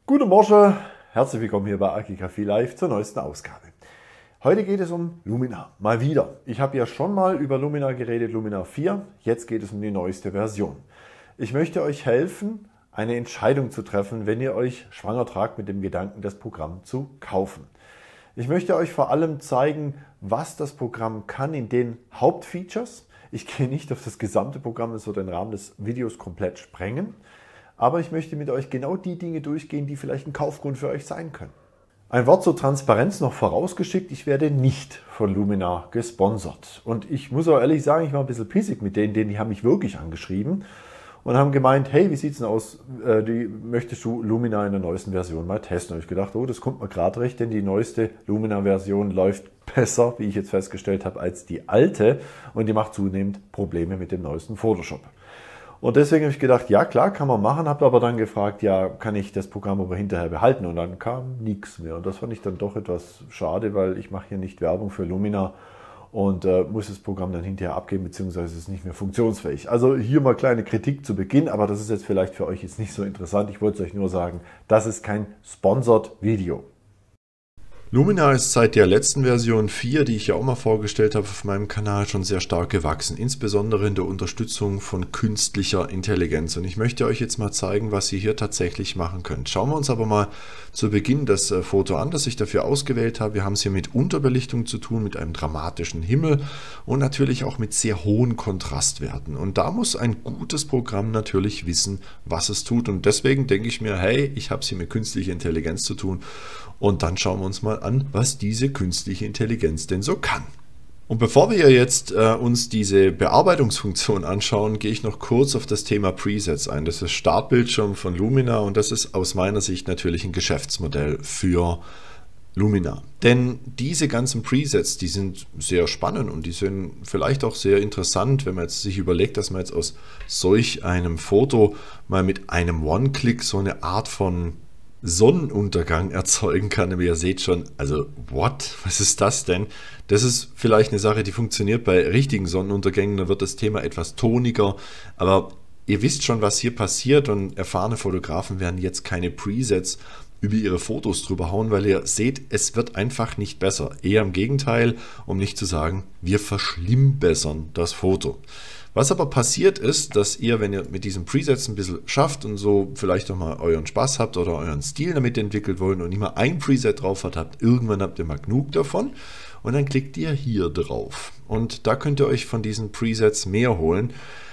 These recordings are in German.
Guten Morgen, herzlich willkommen hier bei Archicafé Live zur neuesten Ausgabe. Heute geht es um Luminar, mal wieder. Ich habe ja schon mal über Luminar geredet, Luminar 4, jetzt geht es um die neueste Version. Ich möchte euch helfen, eine Entscheidung zu treffen, wenn ihr euch schwanger tragt mit dem Gedanken, das Programm zu kaufen. Ich möchte euch vor allem zeigen, was das Programm kann in den Hauptfeatures. Ich gehe nicht auf das gesamte Programm, das wird den Rahmen des Videos komplett sprengen. Aber ich möchte mit euch genau die Dinge durchgehen, die vielleicht ein Kaufgrund für euch sein können. Ein Wort zur Transparenz noch vorausgeschickt, ich werde nicht von Luminar gesponsert. Und ich muss auch ehrlich sagen, ich war ein bisschen pissig mit denen, die haben mich wirklich angeschrieben und haben gemeint, hey, wie sieht's denn aus, möchtest du Luminar in der neuesten Version mal testen? Und ich gedacht, oh, das kommt mir gerade recht, denn die neueste Luminar-Version läuft besser, wie ich jetzt festgestellt habe, als die alte und die macht zunehmend Probleme mit dem neuesten Photoshop. Und deswegen habe ich gedacht, ja klar, kann man machen, habe aber dann gefragt, ja, kann ich das Programm aber hinterher behalten? Und dann kam nichts mehr. Und das fand ich dann doch etwas schade, weil ich mache hier nicht Werbung für Luminar und muss das Programm dann hinterher abgeben, beziehungsweise ist nicht mehr funktionsfähig. Also hier mal kleine Kritik zu Beginn, aber das ist jetzt vielleicht für euch jetzt nicht so interessant. Ich wollte es euch nur sagen, das ist kein Sponsored Video. Luminar ist seit der letzten Version 4, die ich ja auch mal vorgestellt habe auf meinem Kanal, schon sehr stark gewachsen, insbesondere in der Unterstützung von künstlicher Intelligenz. Und ich möchte euch jetzt mal zeigen, was ihr hier tatsächlich machen könnt. Schauen wir uns aber mal zu Beginn das Foto an, das ich dafür ausgewählt habe. Wir haben es hier mit Unterbelichtung zu tun, mit einem dramatischen Himmel und natürlich auch mit sehr hohen Kontrastwerten. Und da muss ein gutes Programm natürlich wissen, was es tut. Und deswegen denke ich mir, hey, ich habe es hier mit künstlicher Intelligenz zu tun. Und dann schauen wir uns mal an, was diese künstliche Intelligenz denn so kann. Und bevor wir jetzt uns diese Bearbeitungsfunktion anschauen, gehe ich noch kurz auf das Thema Presets ein. Das ist das Startbildschirm von Luminar und das ist aus meiner Sicht natürlich ein Geschäftsmodell für Luminar. Denn diese ganzen Presets, die sind sehr spannend und die sind vielleicht auch sehr interessant, wenn man jetzt sich überlegt, dass man jetzt aus solch einem Foto mal mit einem One-Click so eine Art von Sonnenuntergang erzeugen kann. Aber ihr seht schon, also what? Was ist das denn? Das ist vielleicht eine Sache, die funktioniert bei richtigen Sonnenuntergängen. Da wird das Thema etwas toniger. Aber ihr wisst schon, was hier passiert und erfahrene Fotografen werden jetzt keine Presets über ihre Fotos drüber hauen, weil ihr seht, es wird einfach nicht besser. Eher im Gegenteil, um nicht zu sagen, wir verschlimmbessern das Foto. Was aber passiert ist, dass ihr, wenn ihr mit diesen Presets ein bisschen schafft und so vielleicht auch mal euren Spaß habt oder euren Stil damit entwickelt wollt und immer ein Preset drauf habt, irgendwann habt ihr mal genug davon und dann klickt ihr hier drauf. Und da könnt ihr euch von diesen Presets mehr holen.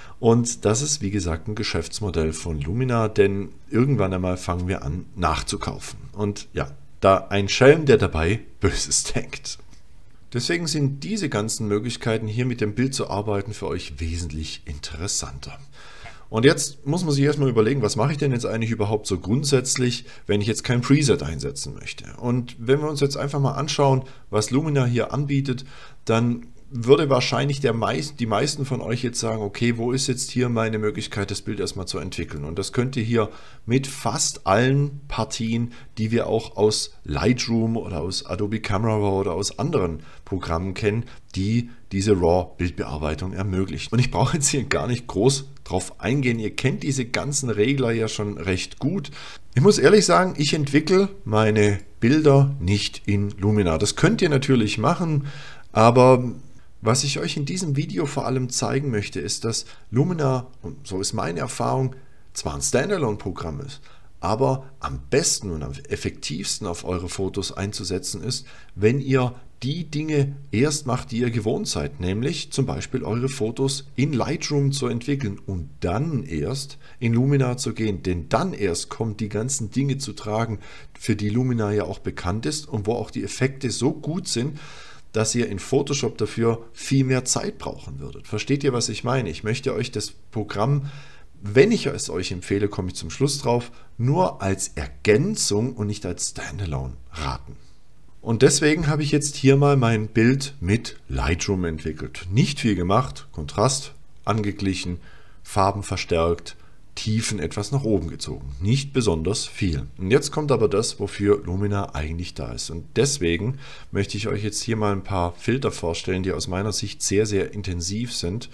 Und das ist, wie gesagt, ein Geschäftsmodell von Luminar, denn irgendwann einmal fangen wir an nachzukaufen. Und ja, da ein Schelm, der dabei Böses denkt. Deswegen sind diese ganzen Möglichkeiten, hier mit dem Bild zu arbeiten, für euch wesentlich interessanter. Und jetzt muss man sich erstmal überlegen, was mache ich denn jetzt eigentlich überhaupt so grundsätzlich, wenn ich jetzt kein Preset einsetzen möchte. Und wenn wir uns jetzt einfach mal anschauen, was Luminar hier anbietet, dann würde wahrscheinlich die meisten von euch jetzt sagen, okay, wo ist jetzt hier meine Möglichkeit, das Bild erstmal zu entwickeln? Und das könnt ihr hier mit fast allen Partien, die wir auch aus Lightroom oder aus Adobe Camera Raw oder aus anderen Programmen kennen, die diese RAW-Bildbearbeitung ermöglichen. Und ich brauche jetzt hier gar nicht groß drauf eingehen. Ihr kennt diese ganzen Regler ja schon recht gut. Ich muss ehrlich sagen, ich entwickle meine Bilder nicht in Luminar. Das könnt ihr natürlich machen, aber was ich euch in diesem Video vor allem zeigen möchte, ist, dass Luminar, und so ist meine Erfahrung, zwar ein Standalone-Programm ist, aber am besten und am effektivsten auf eure Fotos einzusetzen ist, wenn ihr die Dinge erst macht, die ihr gewohnt seid, nämlich zum Beispiel eure Fotos in Lightroom zu entwickeln und dann erst in Luminar zu gehen, denn dann erst kommen die ganzen Dinge zu tragen, für die Luminar ja auch bekannt ist und wo auch die Effekte so gut sind, dass ihr in Photoshop dafür viel mehr Zeit brauchen würdet. Versteht ihr, was ich meine? Ich möchte euch das Programm, wenn ich es euch empfehle, komme ich zum Schluss drauf, nur als Ergänzung und nicht als Standalone raten. Und deswegen habe ich jetzt hier mal mein Bild mit Lightroom entwickelt. Nicht viel gemacht, Kontrast angeglichen, Farben verstärkt, Tiefen etwas nach oben gezogen. Nicht besonders viel. Und jetzt kommt aber das, wofür Luminar eigentlich da ist. Und deswegen möchte ich euch jetzt hier mal ein paar Filter vorstellen, die aus meiner Sicht sehr, sehr intensiv sind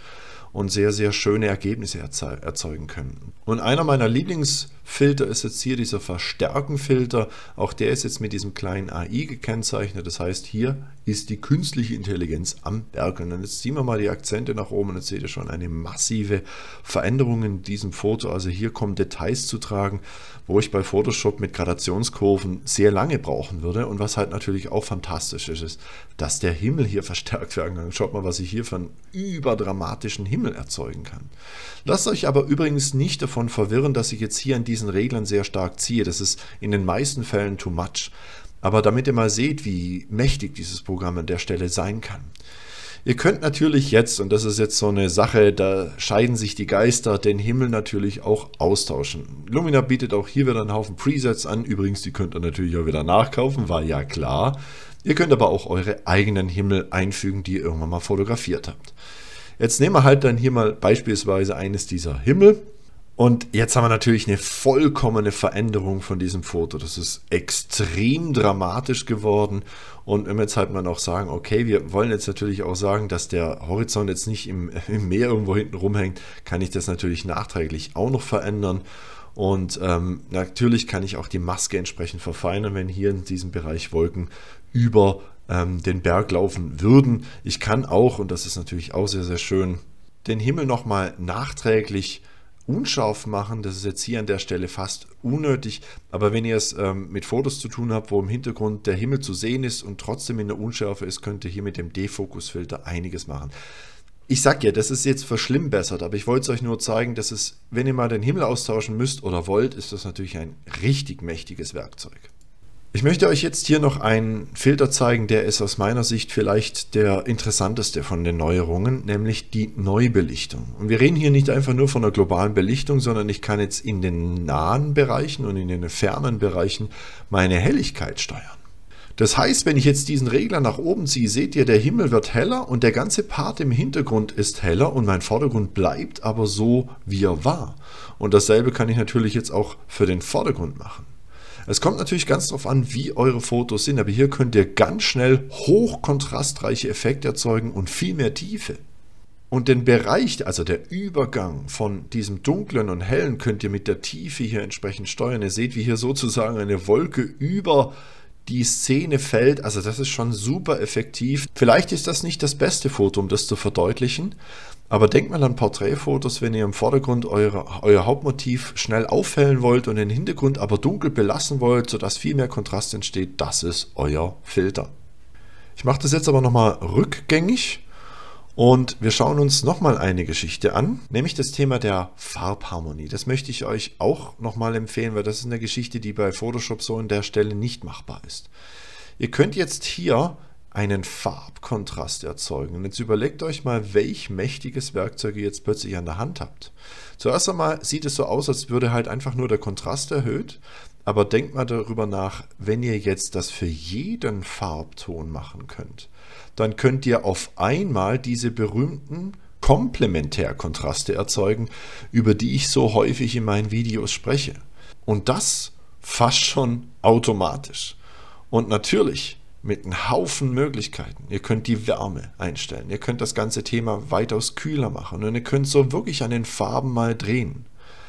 und sehr, sehr schöne Ergebnisse erzeugen können. Und einer meiner Lieblingsfilter ist jetzt hier dieser Verstärkenfilter. Auch der ist jetzt mit diesem kleinen AI gekennzeichnet. Das heißt, hier ist die künstliche Intelligenz am Werk. Und jetzt ziehen wir mal die Akzente nach oben und jetzt seht ihr schon eine massive Veränderung in diesem Foto. Also hier kommen Details zu tragen, wo ich bei Photoshop mit Gradationskurven sehr lange brauchen würde. Und was halt natürlich auch fantastisch ist, dass der Himmel hier verstärkt werden kann. Schaut mal, was ich hier für einen überdramatischen Himmel erzeugen kann. Lasst euch aber übrigens nicht davon verwirren, dass ich jetzt hier an diesen Reglern sehr stark ziehe. Das ist in den meisten Fällen too much. Aber damit ihr mal seht, wie mächtig dieses Programm an der Stelle sein kann. Ihr könnt natürlich jetzt, und das ist jetzt so eine Sache, da scheiden sich die Geister, den Himmel natürlich auch austauschen. Lumina bietet auch hier wieder einen Haufen Presets an. Übrigens, die könnt ihr natürlich auch wieder nachkaufen, war ja klar. Ihr könnt aber auch eure eigenen Himmel einfügen, die ihr irgendwann mal fotografiert habt. Jetzt nehmen wir halt dann hier mal beispielsweise eines dieser Himmel. Und jetzt haben wir natürlich eine vollkommene Veränderung von diesem Foto. Das ist extrem dramatisch geworden. Und wenn wir jetzt halt mal noch sagen, okay, wir wollen jetzt natürlich auch sagen, dass der Horizont jetzt nicht im Meer irgendwo hinten rumhängt, kann ich das natürlich nachträglich auch noch verändern. Und natürlich kann ich auch die Maske entsprechend verfeinern, wenn hier in diesem Bereich Wolken über den Berg laufen würden. Ich kann auch, und das ist natürlich auch sehr, sehr schön, den Himmel nochmal nachträglich unscharf machen. Das ist jetzt hier an der Stelle fast unnötig, aber wenn ihr es mit Fotos zu tun habt, wo im Hintergrund der Himmel zu sehen ist und trotzdem in der Unschärfe ist, könnt ihr hier mit dem Defokusfilter einiges machen. Ich sag ja, das ist jetzt verschlimmbessert, aber ich wollte es euch nur zeigen, dass es, wenn ihr mal den Himmel austauschen müsst oder wollt, ist das natürlich ein richtig mächtiges Werkzeug. Ich möchte euch jetzt hier noch einen Filter zeigen, der ist aus meiner Sicht vielleicht der interessanteste von den Neuerungen, nämlich die Neubelichtung. Und wir reden hier nicht einfach nur von einer globalen Belichtung, sondern ich kann jetzt in den nahen Bereichen und in den fernen Bereichen meine Helligkeit steuern. Das heißt, wenn ich jetzt diesen Regler nach oben ziehe, seht ihr, der Himmel wird heller und der ganze Part im Hintergrund ist heller und mein Vordergrund bleibt aber so, wie er war. Und dasselbe kann ich natürlich jetzt auch für den Vordergrund machen. Es kommt natürlich ganz darauf an, wie eure Fotos sind, aber hier könnt ihr ganz schnell hochkontrastreiche Effekte erzeugen und viel mehr Tiefe. Und den Bereich, also der Übergang von diesem dunklen und hellen, könnt ihr mit der Tiefe hier entsprechend steuern. Ihr seht, wie hier sozusagen eine Wolke über die Szene fällt, also das ist schon super effektiv. Vielleicht ist das nicht das beste Foto, um das zu verdeutlichen, aber denkt mal an Porträtfotos, wenn ihr im Vordergrund euer Hauptmotiv schnell aufhellen wollt und den Hintergrund aber dunkel belassen wollt, sodass viel mehr Kontrast entsteht, das ist euer Filter. Ich mache das jetzt aber nochmal rückgängig und wir schauen uns nochmal eine Geschichte an, nämlich das Thema der Farbharmonie. Das möchte ich euch auch nochmal empfehlen, weil das ist eine Geschichte, die bei Photoshop so an der Stelle nicht machbar ist. Ihr könnt jetzt hier einen Farbkontrast erzeugen. Und jetzt überlegt euch mal, welch mächtiges Werkzeug ihr jetzt plötzlich an der Hand habt. Zuerst einmal sieht es so aus, als würde halt einfach nur der Kontrast erhöht, aber denkt mal darüber nach, wenn ihr jetzt das für jeden Farbton machen könnt, dann könnt ihr auf einmal diese berühmten Komplementärkontraste erzeugen, über die ich so häufig in meinen Videos spreche. Und das fast schon automatisch. Und natürlich mit einem Haufen Möglichkeiten. Ihr könnt die Wärme einstellen, ihr könnt das ganze Thema weitaus kühler machen und ihr könnt so wirklich an den Farben mal drehen.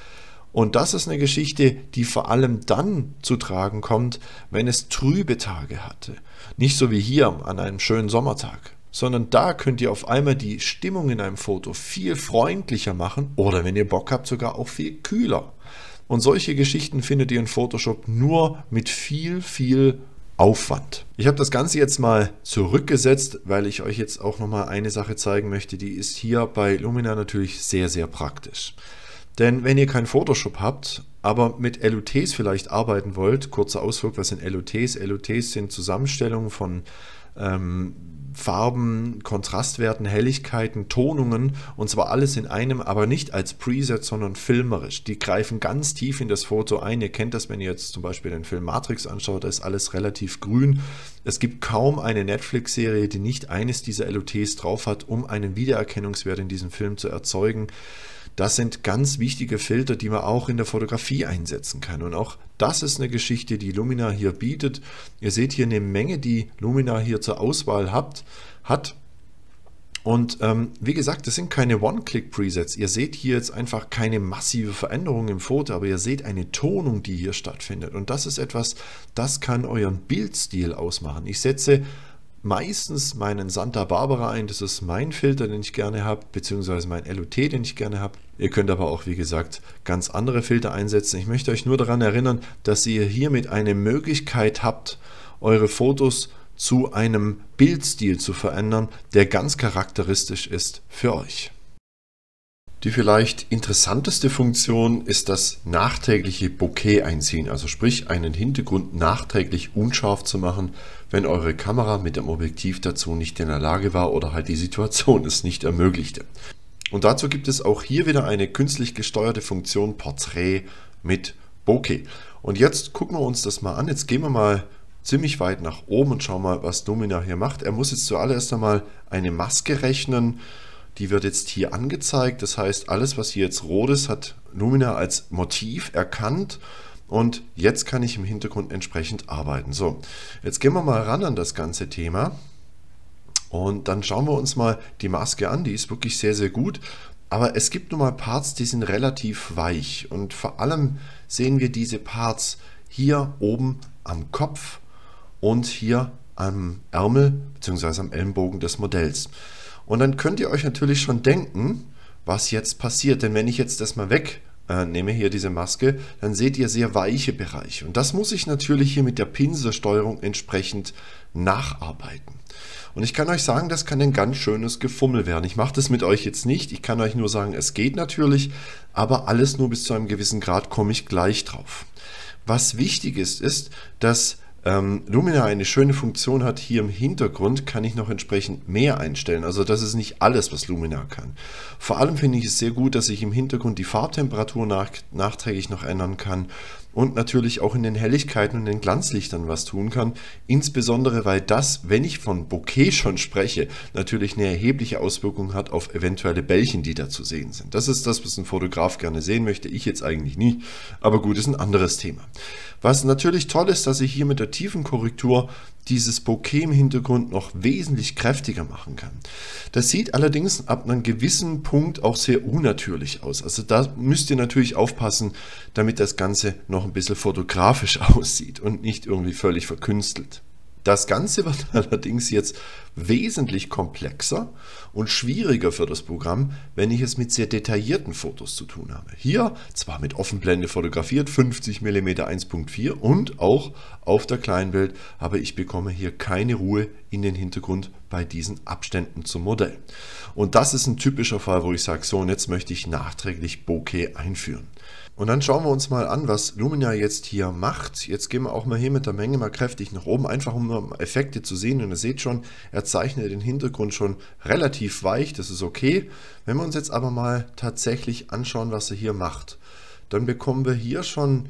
Und das ist eine Geschichte, die vor allem dann zu tragen kommt, wenn es trübe Tage hatte. Nicht so wie hier an einem schönen Sommertag, sondern da könnt ihr auf einmal die Stimmung in einem Foto viel freundlicher machen oder wenn ihr Bock habt, sogar auch viel kühler. Und solche Geschichten findet ihr in Photoshop nur mit viel Aufwand. Ich habe das Ganze jetzt mal zurückgesetzt, weil ich euch jetzt auch nochmal eine Sache zeigen möchte, die ist hier bei Lumina natürlich sehr, sehr praktisch. Denn wenn ihr kein Photoshop habt, aber mit LUTs vielleicht arbeiten wollt, kurzer Ausflug, was sind LUTs? LUTs sind Zusammenstellungen von Farben, Kontrastwerten, Helligkeiten, Tonungen und zwar alles in einem, aber nicht als Preset, sondern filmerisch. Die greifen ganz tief in das Foto ein. Ihr kennt das, wenn ihr jetzt zum Beispiel den Film Matrix anschaut, da ist alles relativ grün. Es gibt kaum eine Netflix-Serie, die nicht eines dieser LUTs drauf hat, um einen Wiedererkennungswert in diesem Film zu erzeugen. Das sind ganz wichtige Filter, die man auch in der Fotografie einsetzen kann. Und auch das ist eine Geschichte, die Lumina hier bietet. Ihr seht hier eine Menge, die Lumina hier zur Auswahl hat. Und wie gesagt, das sind keine One-Click-Presets. Ihr seht hier jetzt einfach keine massive Veränderung im Foto, aber ihr seht eine Tonung, die hier stattfindet. Und das ist etwas, das kann euren Bildstil ausmachen. Ich setze meistens meinen Santa Barbara ein, das ist mein Filter, den ich gerne habe, beziehungsweise mein LUT, den ich gerne habe. Ihr könnt aber auch, wie gesagt, ganz andere Filter einsetzen. Ich möchte euch nur daran erinnern, dass ihr hiermit eine Möglichkeit habt, eure Fotos zu einem Bildstil zu verändern, der ganz charakteristisch ist für euch. Die vielleicht interessanteste Funktion ist das nachträgliche Bokeh einziehen, also sprich einen Hintergrund nachträglich unscharf zu machen, wenn eure Kamera mit dem Objektiv dazu nicht in der Lage war oder halt die Situation es nicht ermöglichte. Und dazu gibt es auch hier wieder eine künstlich gesteuerte Funktion Porträt mit Bokeh. Und jetzt gucken wir uns das mal an. Jetzt gehen wir mal ziemlich weit nach oben und schauen mal, was Luminar hier macht. Er muss jetzt zuallererst einmal eine Maske rechnen. Die wird jetzt hier angezeigt. Das heißt, alles, was hier jetzt rot ist, hat Luminar als Motiv erkannt. Und jetzt kann ich im Hintergrund entsprechend arbeiten. So, jetzt gehen wir mal ran an das ganze Thema. Und dann schauen wir uns mal die Maske an. Die ist wirklich sehr, sehr gut. Aber es gibt nun mal Parts, die sind relativ weich. Und vor allem sehen wir diese Parts hier oben am Kopf und hier am Ärmel bzw. am Ellenbogen des Modells. Und dann könnt ihr euch natürlich schon denken, was jetzt passiert. Denn wenn ich jetzt das mal wegnehme, hier diese Maske, dann seht ihr sehr weiche Bereiche. Und das muss ich natürlich hier mit der Pinselsteuerung entsprechend nacharbeiten. Und ich kann euch sagen, das kann ein ganz schönes Gefummel werden. Ich mache das mit euch jetzt nicht. Ich kann euch nur sagen, es geht natürlich, aber alles nur bis zu einem gewissen Grad, komme ich gleich drauf. Was wichtig ist, dass Luminar eine schöne Funktion hat. Hier im Hintergrund kann ich noch entsprechend mehr einstellen. Also das ist nicht alles, was Luminar kann. Vor allem finde ich es sehr gut, dass ich im Hintergrund die Farbtemperatur nachträglich noch ändern kann und natürlich auch in den Helligkeiten und den Glanzlichtern was tun kann. Insbesondere, weil das, wenn ich von Bokeh schon spreche, natürlich eine erhebliche Auswirkung hat auf eventuelle Bällchen, die da zu sehen sind. Das ist das, was ein Fotograf gerne sehen möchte. Ich jetzt eigentlich nicht, aber gut, ist ein anderes Thema. Was natürlich toll ist, dass ich hier mit der Tiefenkorrektur dieses Bokeh im Hintergrund noch wesentlich kräftiger machen kann. Das sieht allerdings ab einem gewissen Punkt auch sehr unnatürlich aus. Also da müsst ihr natürlich aufpassen, damit das Ganze noch ein bisschen fotografisch aussieht und nicht irgendwie völlig verkünstelt. Das Ganze wird allerdings jetzt wesentlich komplexer und schwieriger für das Programm, wenn ich es mit sehr detaillierten Fotos zu tun habe. Hier zwar mit Offenblende fotografiert, 50 mm 1.4 und auch auf der Kleinbild, aber ich bekomme hier keine Ruhe in den Hintergrund bei diesen Abständen zum Modell. Und das ist ein typischer Fall, wo ich sage, so und jetzt möchte ich nachträglich Bokeh einführen. Und dann schauen wir uns mal an, was Luminar jetzt hier macht. Jetzt gehen wir auch mal hier mit der Menge mal kräftig nach oben, einfach um Effekte zu sehen. Und ihr seht schon, er zeichnet den Hintergrund schon relativ weich, das ist okay. Wenn wir uns jetzt aber mal tatsächlich anschauen, was er hier macht, dann bekommen wir hier schon,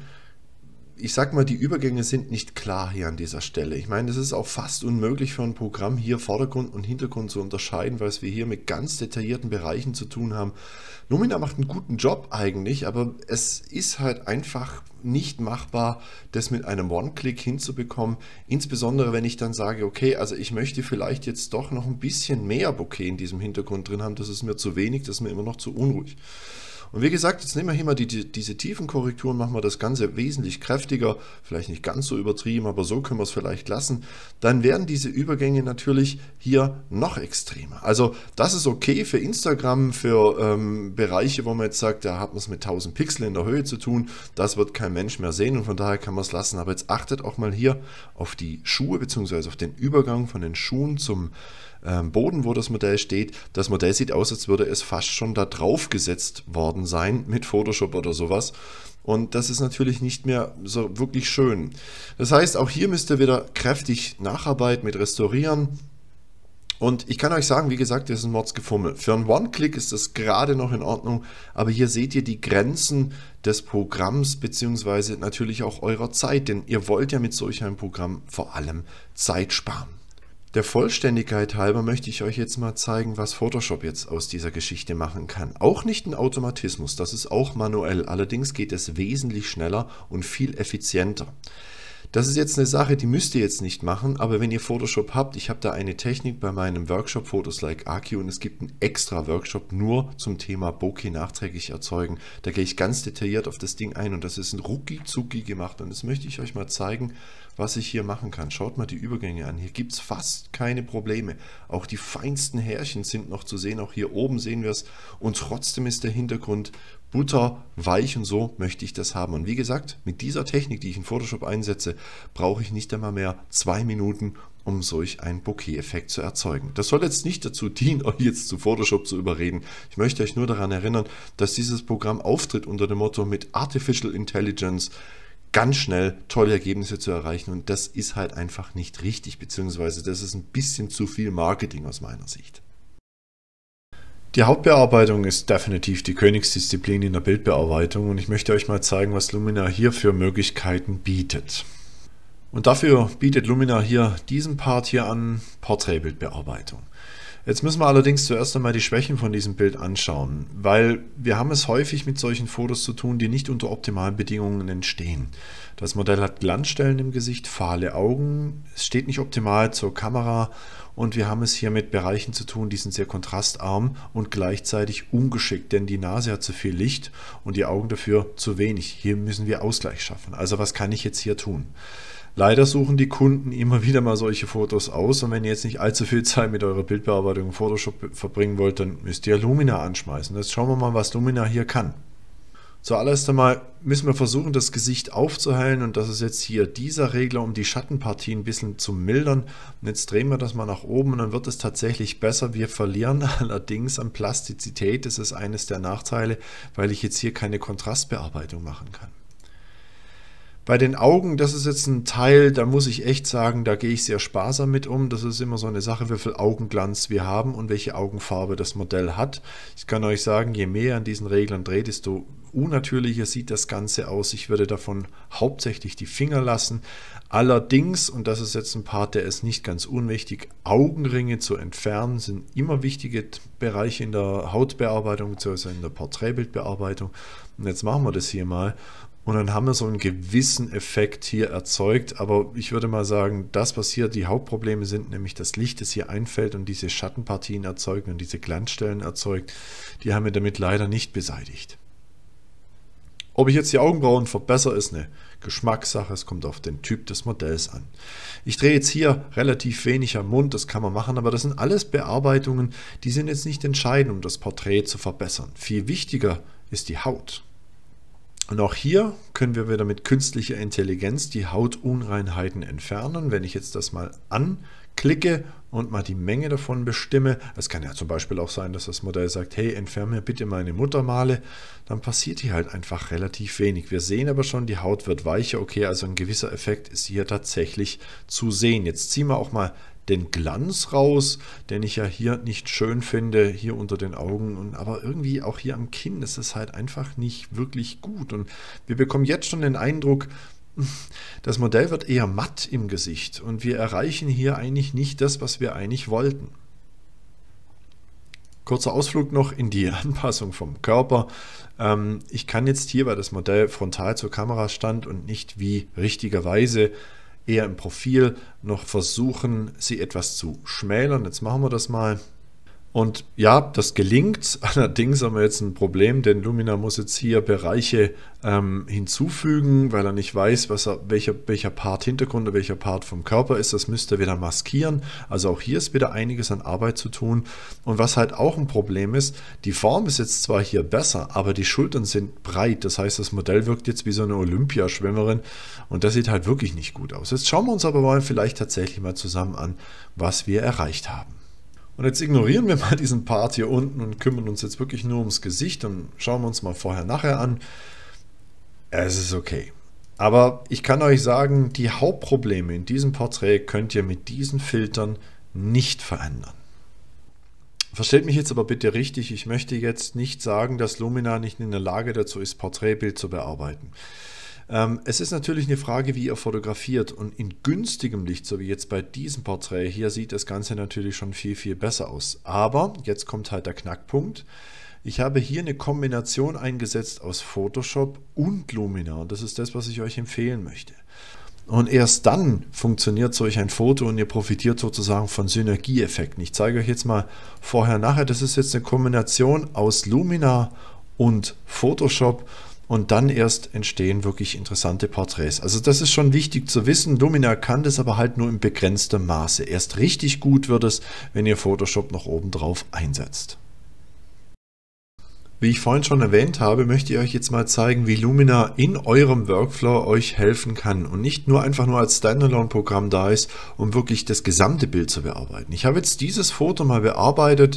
ich sag mal, die Übergänge sind nicht klar hier an dieser Stelle. Ich meine, es ist auch fast unmöglich für ein Programm hier Vordergrund und Hintergrund zu unterscheiden, weil wir hier mit ganz detaillierten Bereichen zu tun haben. Luminar macht einen guten Job eigentlich, aber es ist halt einfach nicht machbar, das mit einem One-Click hinzubekommen. Insbesondere, wenn ich dann sage, okay, also ich möchte vielleicht jetzt doch noch ein bisschen mehr Bokeh in diesem Hintergrund drin haben. Das ist mir zu wenig, das ist mir immer noch zu unruhig. Und wie gesagt, jetzt nehmen wir hier mal diese Tiefenkorrekturen, machen wir das Ganze wesentlich kräftiger, vielleicht nicht ganz so übertrieben, aber so können wir es vielleicht lassen. Dann werden diese Übergänge natürlich hier noch extremer. Also das ist okay für Instagram, für Bereiche, wo man jetzt sagt, da hat man es mit 1000 Pixel in der Höhe zu tun, das wird kein Mensch mehr sehen und von daher kann man es lassen. Aber jetzt achtet auch mal hier auf die Schuhe bzw. auf den Übergang von den Schuhen zum Boden, wo das Modell steht. Das Modell sieht aus, als würde es fast schon da drauf gesetzt worden sein mit Photoshop oder sowas. Und das ist natürlich nicht mehr so wirklich schön. Das heißt, auch hier müsst ihr wieder kräftig nacharbeiten mit Restaurieren. Und ich kann euch sagen, wie gesagt, das ist ein Mordsgefummel. Für einen One-Click ist das gerade noch in Ordnung, aber hier seht ihr die Grenzen des Programms beziehungsweise natürlich auch eurer Zeit, denn ihr wollt ja mit solch einem Programm vor allem Zeit sparen. Der Vollständigkeit halber möchte ich euch jetzt mal zeigen, was Photoshop jetzt aus dieser Geschichte machen kann. Auch nicht ein Automatismus, das ist auch manuell, allerdings geht es wesentlich schneller und viel effizienter. Das ist jetzt eine Sache, die müsst ihr jetzt nicht machen, aber wenn ihr Photoshop habt, ich habe da eine Technik bei meinem Workshop Photos Like Aki und es gibt einen extra Workshop nur zum Thema Bokeh nachträglich erzeugen. Da gehe ich ganz detailliert auf das Ding ein und das ist ein rucki-zucki gemacht und das möchte ich euch mal zeigen, was ich hier machen kann. Schaut mal die Übergänge an, hier gibt es fast keine Probleme. Auch die feinsten Härchen sind noch zu sehen, auch hier oben sehen wir es und trotzdem ist der Hintergrund butterweich und so möchte ich das haben. Und wie gesagt, mit dieser Technik, die ich in Photoshop einsetze, brauche ich nicht einmal mehr 2 Minuten, um solch einen Bokeh-Effekt zu erzeugen. Das soll jetzt nicht dazu dienen, euch jetzt zu Photoshop zu überreden. Ich möchte euch nur daran erinnern, dass dieses Programm auftritt unter dem Motto mit Artificial Intelligence ganz schnell tolle Ergebnisse zu erreichen und das ist halt einfach nicht richtig, beziehungsweise das ist ein bisschen zu viel Marketing aus meiner Sicht. Die Hauptbearbeitung ist definitiv die Königsdisziplin in der Bildbearbeitung und ich möchte euch mal zeigen, was Luminar hier für Möglichkeiten bietet. Und dafür bietet Luminar hier diesen Part hier an, Porträtbildbearbeitung. Jetzt müssen wir allerdings zuerst einmal die Schwächen von diesem Bild anschauen, weil wir haben es häufig mit solchen Fotos zu tun, die nicht unter optimalen Bedingungen entstehen. Das Modell hat Glanzstellen im Gesicht, fahle Augen, es steht nicht optimal zur Kamera und wir haben es hier mit Bereichen zu tun, die sind sehr kontrastarm und gleichzeitig ungeschickt, denn die Nase hat zu viel Licht und die Augen dafür zu wenig. Hier müssen wir Ausgleich schaffen. Also was kann ich jetzt hier tun? Leider suchen die Kunden immer wieder mal solche Fotos aus und wenn ihr jetzt nicht allzu viel Zeit mit eurer Bildbearbeitung in Photoshop verbringen wollt, dann müsst ihr Luminar anschmeißen. Jetzt schauen wir mal, was Luminar hier kann. Zuallererst einmal müssen wir versuchen, das Gesicht aufzuhellen und das ist jetzt hier dieser Regler, um die Schattenpartie ein bisschen zu mildern. Und jetzt drehen wir das mal nach oben und dann wird es tatsächlich besser. Wir verlieren allerdings an Plastizität, das ist eines der Nachteile, weil ich jetzt hier keine Kontrastbearbeitung machen kann. Bei den Augen, das ist jetzt ein Teil, da muss ich echt sagen, da gehe ich sehr sparsam mit um. Das ist immer so eine Sache, wie viel Augenglanz wir haben und welche Augenfarbe das Modell hat. Ich kann euch sagen, je mehr an diesen Reglern dreht, desto unnatürlicher sieht das Ganze aus. Ich würde davon hauptsächlich die Finger lassen. Allerdings, und das ist jetzt ein Part, der ist nicht ganz unwichtig, Augenringe zu entfernen sind immer wichtige Bereiche in der Hautbearbeitung bzw. in der Porträtbildbearbeitung. Und jetzt machen wir das hier mal. Und dann haben wir so einen gewissen Effekt hier erzeugt, aber ich würde mal sagen, das, was hier die Hauptprobleme sind, nämlich das Licht, das hier einfällt und diese Schattenpartien erzeugt und diese Glanzstellen erzeugt, die haben wir damit leider nicht beseitigt. Ob ich jetzt die Augenbrauen verbessere, ist eine Geschmackssache, es kommt auf den Typ des Modells an. Ich drehe jetzt hier relativ wenig am Mund, das kann man machen, aber das sind alles Bearbeitungen, die sind jetzt nicht entscheidend, um das Porträt zu verbessern. Viel wichtiger ist die Haut. Und auch hier können wir wieder mit künstlicher Intelligenz die Hautunreinheiten entfernen. Wenn ich jetzt das mal anklicke und mal die Menge davon bestimme, es kann ja zum Beispiel auch sein, dass das Modell sagt, hey, entferne mir bitte meine Muttermale, dann passiert hier halt einfach relativ wenig. Wir sehen aber schon, die Haut wird weicher, okay, also ein gewisser Effekt ist hier tatsächlich zu sehen. Jetzt ziehen wir auch mal den Glanz raus, den ich ja hier nicht schön finde, hier unter den Augen, aber irgendwie auch hier am Kinn ist es halt einfach nicht wirklich gut. Und wir bekommen jetzt schon den Eindruck, das Modell wird eher matt im Gesicht und wir erreichen hier eigentlich nicht das, was wir eigentlich wollten. Kurzer Ausflug noch in die Anpassung vom Körper. Ich kann jetzt hier, weil das Modell frontal zur Kamera stand und nicht wie richtigerweise eher im Profil noch versuchen, sie etwas zu schmälern. Jetzt machen wir das mal. Und ja, das gelingt. Allerdings haben wir jetzt ein Problem, denn Luminar muss jetzt hier Bereiche hinzufügen, weil er nicht weiß, welcher Part Hintergrund oder welcher Part vom Körper ist. Das müsste er wieder maskieren. Also auch hier ist wieder einiges an Arbeit zu tun. Und was halt auch ein Problem ist, die Form ist jetzt zwar hier besser, aber die Schultern sind breit. Das heißt, das Modell wirkt jetzt wie so eine Olympiaschwimmerin und das sieht halt wirklich nicht gut aus. Jetzt schauen wir uns aber mal vielleicht tatsächlich mal zusammen an, was wir erreicht haben. Und jetzt ignorieren wir mal diesen Part hier unten und kümmern uns jetzt wirklich nur ums Gesicht und schauen wir uns mal vorher-nachher an. Es ist okay. Aber ich kann euch sagen, die Hauptprobleme in diesem Porträt könnt ihr mit diesen Filtern nicht verändern. Versteht mich jetzt aber bitte richtig, ich möchte jetzt nicht sagen, dass Luminar nicht in der Lage dazu ist, Porträtbild zu bearbeiten. Es ist natürlich eine Frage, wie ihr fotografiert und in günstigem Licht, so wie jetzt bei diesem Porträt hier, sieht das Ganze natürlich schon viel, viel besser aus. Aber jetzt kommt halt der Knackpunkt. Ich habe hier eine Kombination eingesetzt aus Photoshop und Luminar und das ist das, was ich euch empfehlen möchte. Und erst dann funktioniert solch ein Foto und ihr profitiert sozusagen von Synergieeffekten. Ich zeige euch jetzt mal vorher, nachher. Das ist jetzt eine Kombination aus Luminar und Photoshop und dann erst entstehen wirklich interessante Porträts. Also das ist schon wichtig zu wissen. Luminar kann das aber halt nur in begrenztem Maße. Erst richtig gut wird es, wenn ihr Photoshop noch oben drauf einsetzt. Wie ich vorhin schon erwähnt habe, möchte ich euch jetzt mal zeigen, wie Luminar in eurem Workflow euch helfen kann und nicht nur einfach nur als Standalone-Programm da ist, um wirklich das gesamte Bild zu bearbeiten. Ich habe jetzt dieses Foto mal bearbeitet,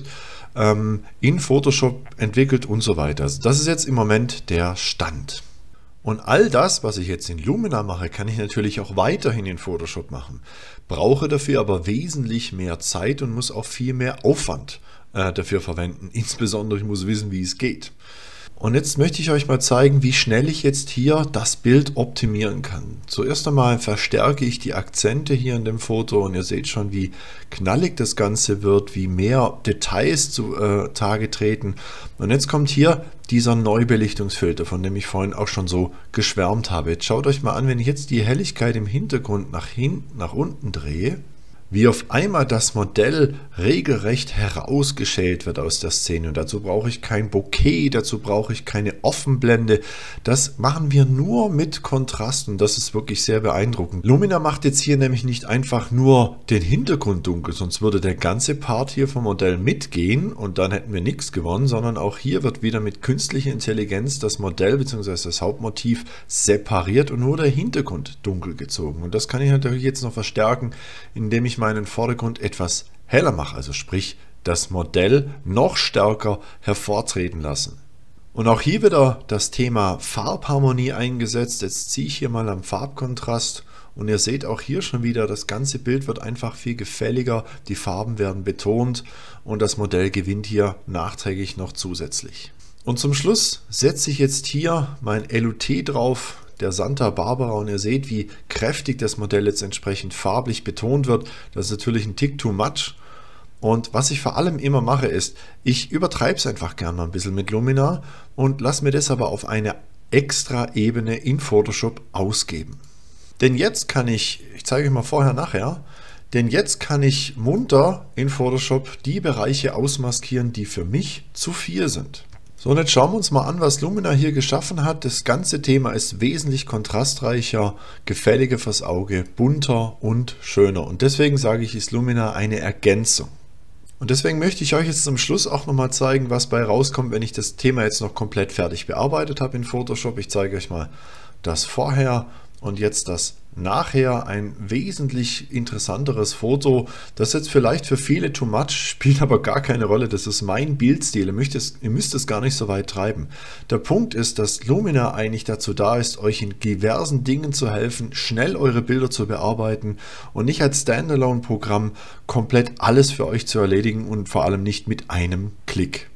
in Photoshop entwickelt und so weiter. Also das ist jetzt im Moment der Stand. Und all das, was ich jetzt in Luminar mache, kann ich natürlich auch weiterhin in Photoshop machen. Brauche dafür aber wesentlich mehr Zeit und muss auch viel mehr Aufwand dafür verwenden. Insbesondere, ich muss wissen, wie es geht. Und jetzt möchte ich euch mal zeigen, wie schnell ich jetzt hier das Bild optimieren kann. Zuerst einmal verstärke ich die Akzente hier in dem Foto und ihr seht schon, wie knallig das Ganze wird, wie mehr Details zutage treten. Und jetzt kommt hier dieser Neubelichtungsfilter, von dem ich vorhin auch schon so geschwärmt habe. Jetzt schaut euch mal an, wenn ich jetzt die Helligkeit im Hintergrund nach unten drehe, wie auf einmal das Modell regelrecht herausgeschält wird aus der Szene. Und dazu brauche ich kein Bokeh, dazu brauche ich keine Offenblende. Das machen wir nur mit Kontrast und das ist wirklich sehr beeindruckend. Luminar macht jetzt hier nämlich nicht einfach nur den Hintergrund dunkel, sonst würde der ganze Part hier vom Modell mitgehen und dann hätten wir nichts gewonnen, sondern auch hier wird wieder mit künstlicher Intelligenz das Modell bzw. das Hauptmotiv separiert und nur der Hintergrund dunkel gezogen. Und das kann ich natürlich jetzt noch verstärken, indem ich meinen Vordergrund etwas heller mache, also sprich das Modell noch stärker hervortreten lassen. Und auch hier wieder das Thema Farbharmonie eingesetzt. Jetzt ziehe ich hier mal am Farbkontrast und ihr seht auch hier schon wieder, das ganze Bild wird einfach viel gefälliger, die Farben werden betont und das Modell gewinnt hier nachträglich noch zusätzlich. Und zum Schluss setze ich jetzt hier mein LUT drauf, der Santa Barbara, und ihr seht, wie kräftig das Modell jetzt entsprechend farblich betont wird. Das ist natürlich ein Tick too much. Und was ich vor allem immer mache ist, ich übertreibe es einfach gerne mal ein bisschen mit Luminar und lasse mir das aber auf eine extra Ebene in Photoshop ausgeben. Denn jetzt kann ich zeige euch mal vorher, nachher, denn jetzt kann ich munter in Photoshop die Bereiche ausmaskieren, die für mich zu viel sind. So, und jetzt schauen wir uns mal an, was Luminar hier geschaffen hat. Das ganze Thema ist wesentlich kontrastreicher, gefälliger fürs Auge, bunter und schöner. Und deswegen sage ich, ist Luminar eine Ergänzung. Und deswegen möchte ich euch jetzt zum Schluss auch nochmal zeigen, was bei rauskommt, wenn ich das Thema jetzt noch komplett fertig bearbeitet habe in Photoshop. Ich zeige euch mal das Vorher und jetzt das Nachher, ein wesentlich interessanteres Foto. Das ist jetzt vielleicht für viele too much, spielt aber gar keine Rolle. Das ist mein Bildstil. Ihr müsst es gar nicht so weit treiben. Der Punkt ist, dass Luminar eigentlich dazu da ist, euch in diversen Dingen zu helfen, schnell eure Bilder zu bearbeiten und nicht als Standalone-Programm komplett alles für euch zu erledigen und vor allem nicht mit einem Klick.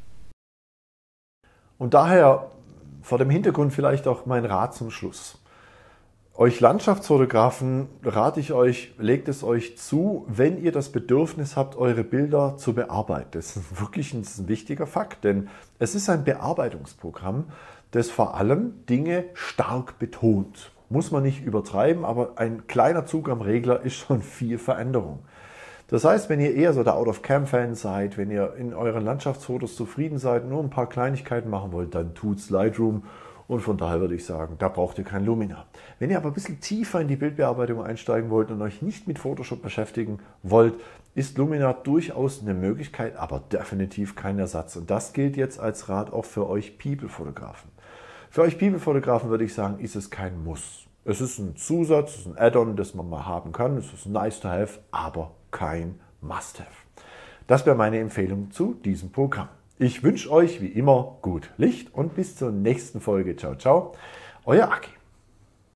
Und daher vor dem Hintergrund vielleicht auch mein Rat zum Schluss. Euch Landschaftsfotografen rate ich euch, legt es euch zu, wenn ihr das Bedürfnis habt, eure Bilder zu bearbeiten. Das ist wirklich ein wichtiger Fakt, denn es ist ein Bearbeitungsprogramm, das vor allem Dinge stark betont. Muss man nicht übertreiben, aber ein kleiner Zug am Regler ist schon viel Veränderung. Das heißt, wenn ihr eher so der Out-of-Cam-Fan seid, wenn ihr in euren Landschaftsfotos zufrieden seid, nur ein paar Kleinigkeiten machen wollt, dann tut's Lightroom. Und von daher würde ich sagen, da braucht ihr kein Luminar. Wenn ihr aber ein bisschen tiefer in die Bildbearbeitung einsteigen wollt und euch nicht mit Photoshop beschäftigen wollt, ist Luminar durchaus eine Möglichkeit, aber definitiv kein Ersatz. Und das gilt jetzt als Rat auch für euch People-Fotografen. Für euch People-Fotografen würde ich sagen, ist es kein Muss. Es ist ein Zusatz, es ist ein Add-on, das man mal haben kann. Es ist nice to have, aber kein Must-have. Das wäre meine Empfehlung zu diesem Programm. Ich wünsche euch wie immer gut Licht und bis zur nächsten Folge. Ciao, ciao. Euer Aki.